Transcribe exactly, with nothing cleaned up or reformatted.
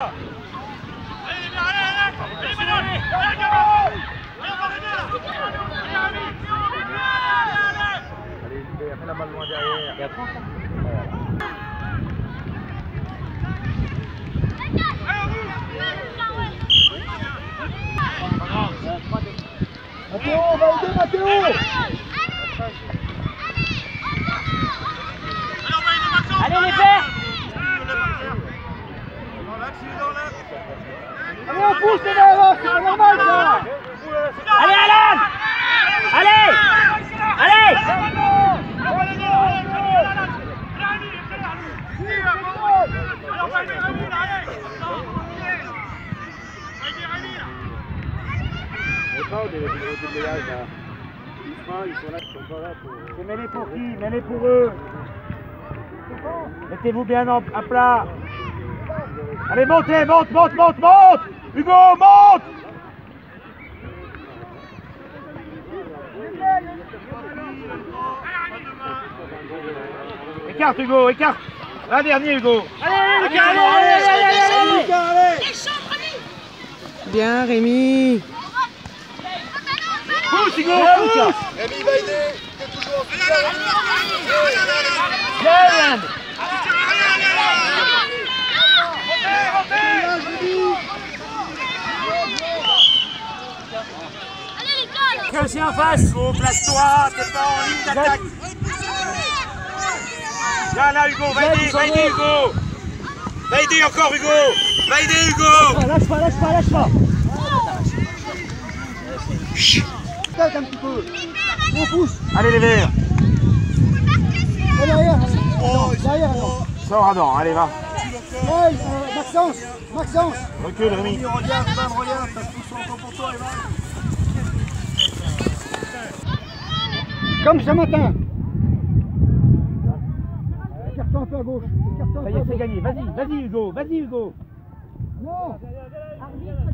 Mets la balle loin derrière. Et après, Mathéo, va aider Mathéo. Allez les verts. Allez, on pousse les verts, c'est pas normal ça. Allez Alan. Allez. Allez. C'est mêlé pour qui? Mêlé pour eux. Mettez-vous bien en, à plat. Allez, montez, monte, monte, monte, monte. Hugo, monte. Écarte Hugo, écarte. Un dernier Hugo. Allez, allez, allez, allez, allez, allez, allez. Bien Rémi. Pousse Hugo, pousse. Rémi va aider. T'es toujours en soutien. Bien. Viens aussi en face. Hugo, place-toi, t'es pas en ligne d'attaque. Là, là, Hugo, va aider, va aider, Hugo. Va aider encore, Hugo. Va aider, Hugo. Lâche pas, lâche pas, lâche pas. Tête un petit peu. On pousse. Allez, les verts. Derrière. Derrière, Adam. Sors, Adam, allez, va. Ouais, Maxence. Maxence. Recule, Rémi. Regarde, Van, regarde. Ça se pousse encore pour toi, Evan. Comme ce matin. Écarte-toi un peu à gauche. Ça y est, c'est gagné. Vas-y, vas-y, Hugo. Vas-y, Hugo. Non.